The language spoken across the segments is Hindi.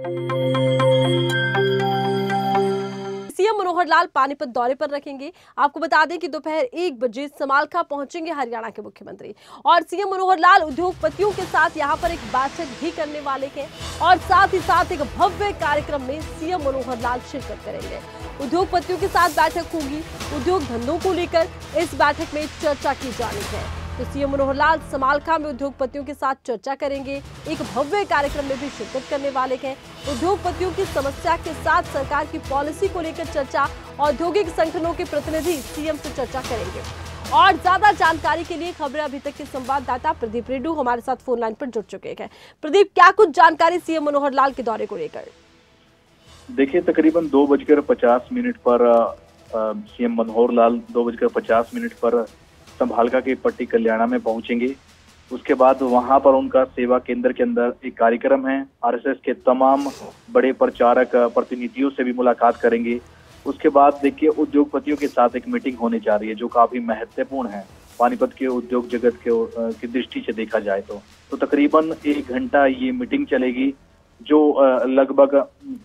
सीएम मनोहर लाल पानीपत दौरे पर रहेंगे। आपको बता दें कि दोपहर 1 बजे समालखा पहुंचेंगे हरियाणा के मुख्यमंत्री और सीएम मनोहर लाल उद्योगपतियों के साथ यहां पर एक बैठक भी करने वाले हैं और साथ ही साथ एक भव्य कार्यक्रम में सीएम मनोहर लाल शिरकत करेंगे। उद्योगपतियों के साथ बैठक होगी। उद्योग धंधों को लेकर इस बैठक में चर्चा की जानी है। तो सीएम मनोहर लाल समालखा में उद्योगपतियों के साथ चर्चा करेंगे। एक भव्य कार्यक्रम में भी शिरकत करने वाले हैं। उद्योगपतियों की समस्या के साथ सरकार की पॉलिसी को लेकर चर्चा, औद्योगिक संगठनों के प्रतिनिधि सीएम से चर्चा करेंगे। और ज्यादा जानकारी के लिए खबरें अभी तक के संवाददाता प्रदीप रेड्डू हमारे साथ फोन लाइन पर जुड़ चुके हैं। प्रदीप, क्या कुछ जानकारी सीएम मनोहर लाल के दौरे को लेकर? देखिए, तकरीबन 2:50 पर सीएम मनोहर लाल 2:50 पर संभालका के पट्टी कल्याणा में पहुंचेंगे। उसके बाद वहां पर उनका सेवा केंद्र के अंदर एक कार्यक्रम है। आरएसएस के तमाम बड़े प्रचारक प्रतिनिधियों से भी मुलाकात करेंगे। उसके बाद देखिए, उद्योगपतियों के साथ एक मीटिंग होने जा रही है जो काफी महत्वपूर्ण है पानीपत के उद्योग जगत की दृष्टि से देखा जाए तो तकरीबन 1 घंटा ये मीटिंग चलेगी जो लगभग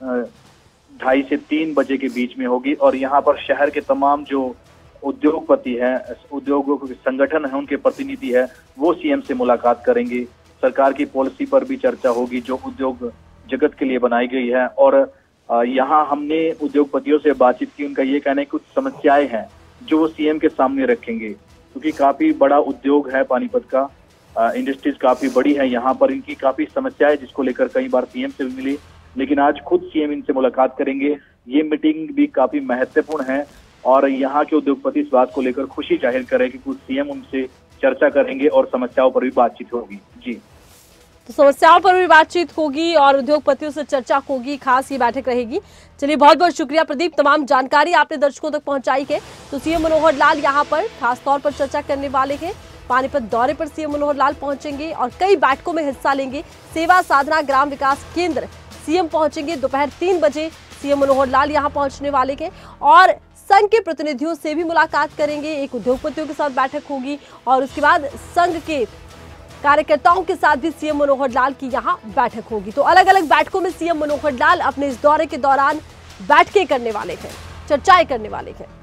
2:30 से 3 बजे के बीच में होगी। और यहाँ पर शहर के तमाम जो उद्योगपति है, उद्योगों के संगठन है, उनके प्रतिनिधि है, वो सीएम से मुलाकात करेंगे। सरकार की पॉलिसी पर भी चर्चा होगी जो उद्योग जगत के लिए बनाई गई है। और यहाँ हमने उद्योगपतियों से बातचीत की। उनका ये कहना है कुछ समस्याएं हैं जो वो सीएम के सामने रखेंगे, क्योंकि काफी बड़ा उद्योग है पानीपत का, इंडस्ट्रीज काफी बड़ी है यहाँ पर। इनकी काफी समस्याएं जिसको लेकर कई बार सीएम से भी मिली, लेकिन आज खुद सीएम इनसे मुलाकात करेंगे। ये मीटिंग भी काफी महत्वपूर्ण है और यहाँ के उद्योगपति इस बात को लेकर खुशी जाहिर करें कि कुछ सीएम उनसे चर्चा करेंगे और समस्याओं पर भी बातचीत होगी। जी, तो समस्याओं पर भी बातचीत होगी और उद्योगपतियों से चर्चा होगी, खास ये बैठक रहेगी। चलिए, बहुत बहुत शुक्रिया प्रदीप, तमाम जानकारी आपने दर्शकों तक पहुंचाई है। तो सीएम मनोहर लाल यहाँ पर खास तौर पर चर्चा करने वाले हैं। पानीपत दौरे पर सीएम मनोहर लाल पहुंचेंगे और कई बैठकों में हिस्सा लेंगे। सेवा साधना ग्राम विकास केंद्र सीएम पहुंचेंगे। दोपहर 3 बजे सीएम मनोहर लाल यहाँ पहुंचने वाले हैं और संघ के प्रतिनिधियों से भी मुलाकात करेंगे। एक उद्योगपतियों के साथ बैठक होगी और उसके बाद संघ के कार्यकर्ताओं के साथ भी सीएम मनोहर लाल की यहाँ बैठक होगी। तो अलग अलग बैठकों में सीएम मनोहर लाल अपने इस दौरे के दौरान बैठकें करने वाले हैं, चर्चाएं करने वाले हैं।